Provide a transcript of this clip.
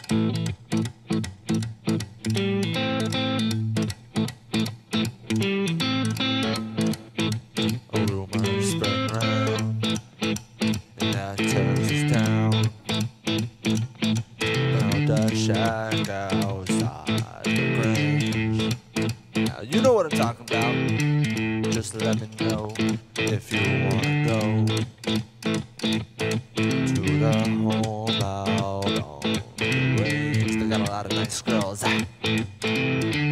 A rumor spread around in that Texas town about a shack outside the Grange. Now you know what I'm talking about. Just let me know if you wanna go to the home out on the range. They got a lot of nice girls.